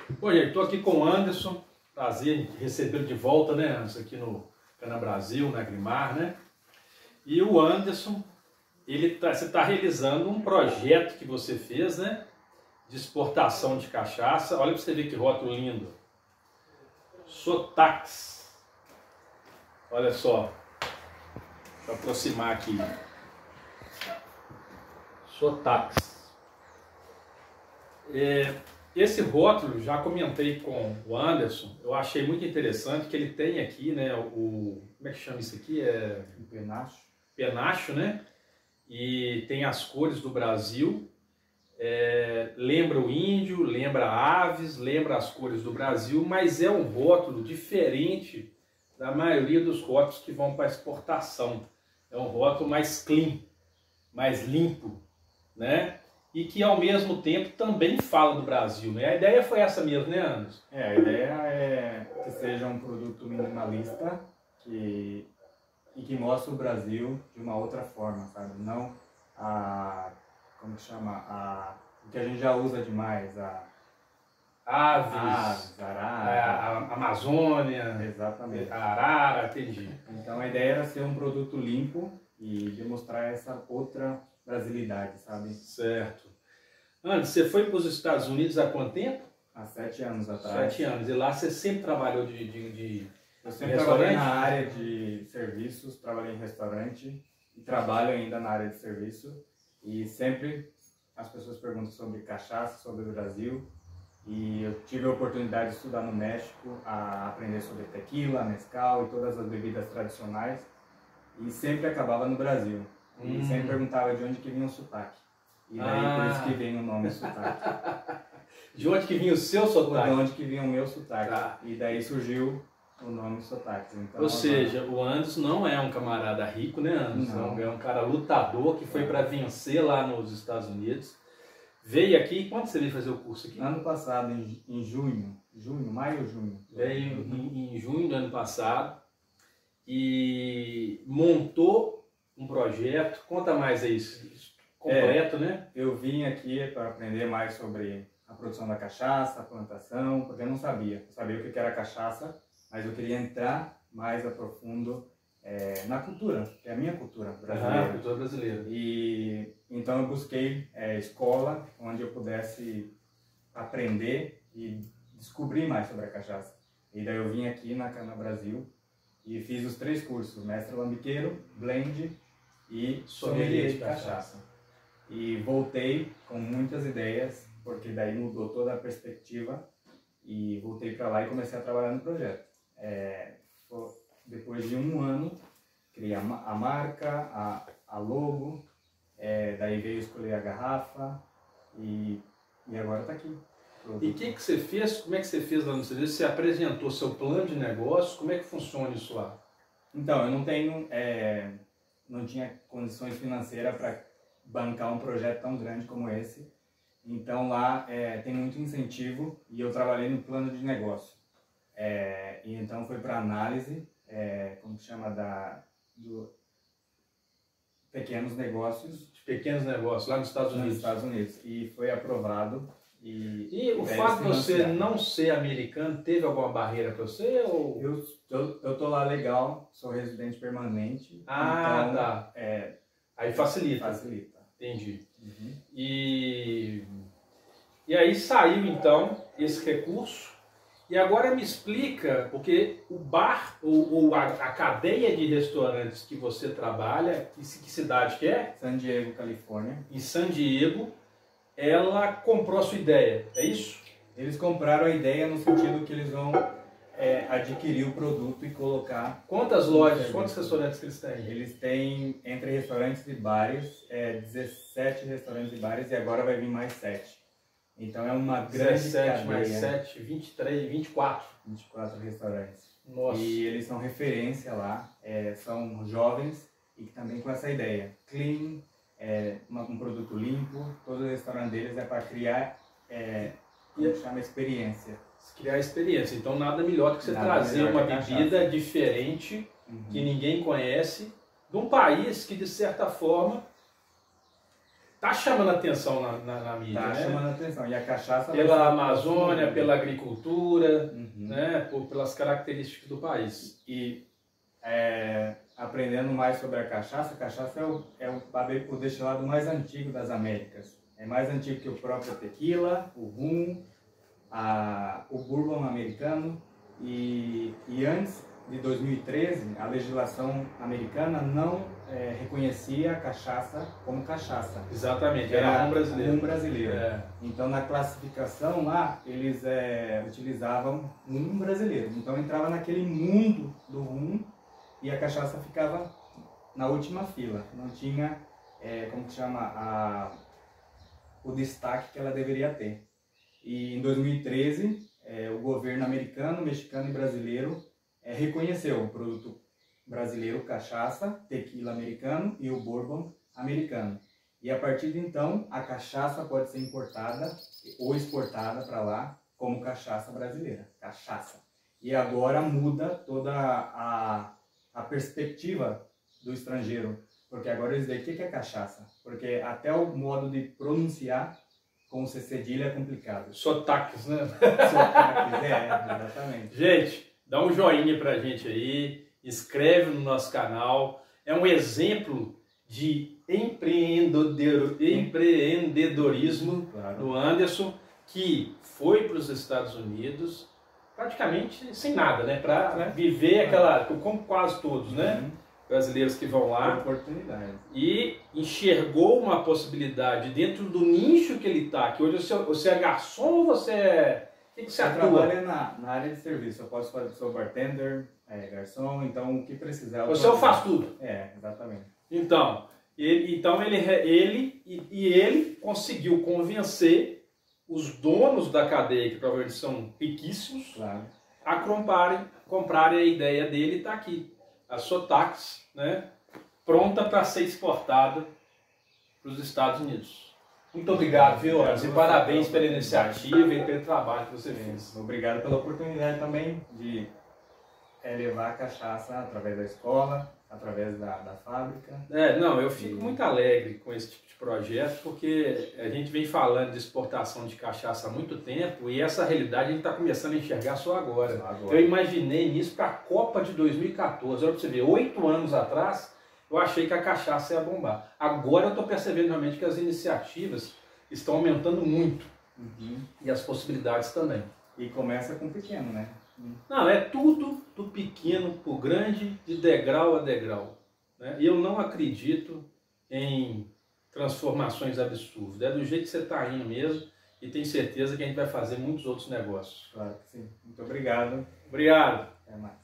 Bom, gente, estou aqui com o Anderson, prazer em recebê-lo de volta, né, Anderson, aqui no Cana Brasil, na Agrimar, né? E o Anderson, você está realizando um projeto que você fez, né, de exportação de cachaça. Olha para você ver que rótulo lindo. Sotax. Olha só, para aproximar aqui. Sotax. Esse rótulo, já comentei com o Anderson, eu achei muito interessante que ele tem aqui, né, como é que chama isso aqui? Um penacho. Penacho, né? E tem as cores do Brasil, lembra o índio, lembra aves, lembra as cores do Brasil, mas é um rótulo diferente da maioria dos rótulos que vão para exportação. É um rótulo mais clean, mais limpo, né? E que ao mesmo tempo também fala do Brasil, né? A ideia foi essa mesmo, né, Anderson? A ideia é que seja um produto minimalista e que mostre o Brasil de uma outra forma, sabe? Não como que chama? O que a gente já usa demais, Aves, arara. a Amazônia, Exatamente. a arara, entendi. Então a ideia era ser um produto limpo e demonstrar essa outra brasilidade, sabe? Certo. Anderson, você foi para os Estados Unidos há quanto tempo? Há 7 anos atrás. 7 anos. E lá você sempre trabalhou Eu sempre trabalhei na área de serviços, trabalhei em restaurante e trabalho ainda na área de serviço. E sempre as pessoas perguntam sobre cachaça, sobre o Brasil. E eu tive a oportunidade de estudar no México, a aprender sobre tequila, mezcal e todas as bebidas tradicionais. E sempre acabava no Brasil. E sempre perguntava de onde que vinha o sotaque. E daí por isso que vem o nome sotaque. De onde que vinha o seu sotaque? De onde que vinha o meu sotaque. E daí surgiu o nome sotaque. Então, ou seja, o Anderson não é um camarada rico, né, Anderson? Não. É um cara lutador que foi para vencer lá nos Estados Unidos. Veio aqui, quando você veio fazer o curso aqui? Ano passado, em junho, maio ou junho. Veio em junho do ano passado e montou um projeto. Conta mais aí, completo, né? Eu vim aqui para aprender mais sobre a produção da cachaça, a plantação, porque eu não sabia. Eu sabia o que era cachaça, mas eu queria entrar mais a profundo na cultura, que é a minha cultura brasileira. Cultura brasileira. E então eu busquei escola onde eu pudesse aprender e descobrir mais sobre a cachaça. E daí eu vim aqui na Cana Brasil e fiz os 3 cursos: mestre lambiqueiro, blend e sommelier de cachaça. E voltei com muitas ideias, porque daí mudou toda a perspectiva e voltei para lá e comecei a trabalhar no projeto. Depois de 1 ano, criei a marca, a logo, daí veio escolher a garrafa e agora está aqui. E o que você fez? Como é que você fez lá no serviço? Você apresentou seu plano de negócio? Como é que funciona isso lá? Então, eu não tenho, não tinha condições financeiras para bancar um projeto tão grande como esse. Então lá tem muito incentivo e eu trabalhei no plano de negócio. E então foi para análise, como se chama, do pequenos negócios. De pequenos negócios, lá nos Estados Unidos. Nos Estados Unidos. E foi aprovado. E o fato de você não ser americano, teve alguma barreira para você? Ou... Eu tô lá legal, sou residente permanente. Então, tá. Aí facilita. Facilita. Entendi. Uhum. E aí saiu então esse recurso. E agora me explica, porque o bar, ou a cadeia de restaurantes que você trabalha, que cidade que é? San Diego, Califórnia. Em San Diego, ela comprou a sua ideia, é isso? Eles compraram a ideia no sentido que eles vão adquirir o produto e colocar... Quantas lojas, quantos restaurantes que eles têm? Eles têm, entre restaurantes e bares, 17 restaurantes e bares e agora vai vir mais 7. Então é uma grande 17 cadeia. mais 7, 23, 24. 24 restaurantes. Nossa. E eles são referência lá, são jovens e também com essa ideia. Clean, um produto limpo, todo o restaurante deles é para criar, como chama, experiência. Criar experiência. Então nada melhor do que você trazer uma bebida diferente, que ninguém conhece, de um país que de certa forma tá chamando atenção na mídia, Tá né? chamando atenção. E a cachaça... Pela Amazônia, pela agricultura, Uhum. né? Pelas características do país. E aprendendo mais sobre a cachaça é o destilado mais antigo das Américas. É mais antigo que o próprio tequila, o rum, o bourbon americano. E antes de 2013, a legislação americana não reconhecia a cachaça como cachaça. Exatamente, era rum brasileiro. Rum brasileiro. Então, na classificação lá, eles utilizavam rum brasileiro. Então, entrava naquele mundo do rum e a cachaça ficava na última fila. Não tinha, como que chama, o destaque que ela deveria ter. E em 2013, o governo americano, mexicano e brasileiro reconheceu o produto brasileiro, cachaça, tequila americano e o bourbon americano. E a partir de então, a cachaça pode ser importada ou exportada para lá como cachaça brasileira, cachaça. E agora muda toda a perspectiva do estrangeiro, porque agora eles veem o que é cachaça, porque até o modo de pronunciar com C cedilha é complicado. Sotaques, né? Sotaques, exatamente. Gente, dá um joinha pra gente aí, inscreve no nosso canal. É um exemplo de empreendedorismo do Anderson, que foi para os Estados Unidos praticamente sem nada, né? Para viver aquela, como quase todos, né? Brasileiros que vão lá, oportunidade. E enxergou uma possibilidade dentro do nicho que ele está, que hoje você é garçom ou você é... O que você atua? Eu trabalho na área de serviço, eu posso fazer, sou bartender, garçom, então o que precisar... Você faz tudo? Exatamente. Então, ele conseguiu convencer os donos da cadeia, que provavelmente são riquíssimos, a comprarem a ideia dele e está aqui. A Sotaques, né, pronta para ser exportada para os Estados Unidos. Muito obrigado, viu, Anderson? E parabéns pela iniciativa e pelo trabalho que você fez. Obrigado pela oportunidade também de levar a cachaça através da escola, através da fábrica. Eu fico muito alegre com esse tipo de projeto, porque a gente vem falando de exportação de cachaça há muito tempo e essa realidade a gente está começando a enxergar só agora. Eu imaginei nisso para a Copa de 2014. Olha para você ver, 8 anos atrás eu achei que a cachaça ia bombar. Agora eu estou percebendo realmente que as iniciativas estão aumentando muito. E as possibilidades também. E começa com pequeno, né? Não, é tudo do pequeno para o grande, de degrau a degrau. Né? E eu não acredito em transformações absurdas. É do jeito que você está indo mesmo e tenho certeza que a gente vai fazer muitos outros negócios. Claro que sim. Muito obrigado. Obrigado. Até mais.